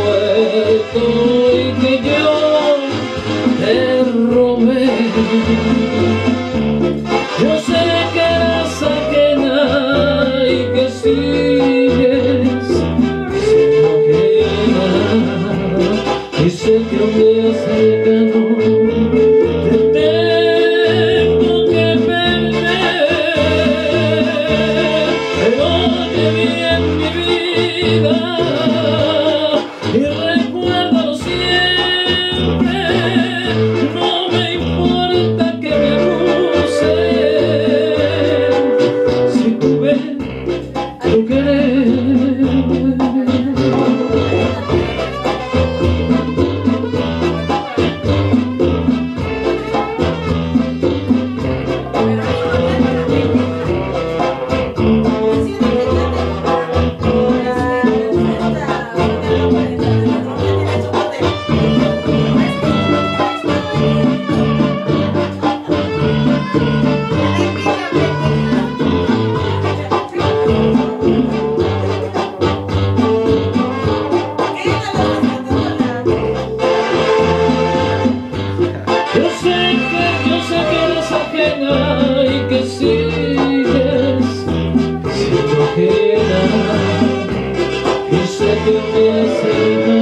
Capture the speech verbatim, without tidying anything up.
muerto y que yo te robé. Yo sé que eres ajena y que sigues siendo ajena, y sé que un día cercano te tengo que perder, pero oye bien mi vida y recuérdalo siempre. No me importa que me acusen si tuve tu querer. Yo sé que, yo sé que eres ajena y que sigues siendo ajena, y sé que un día será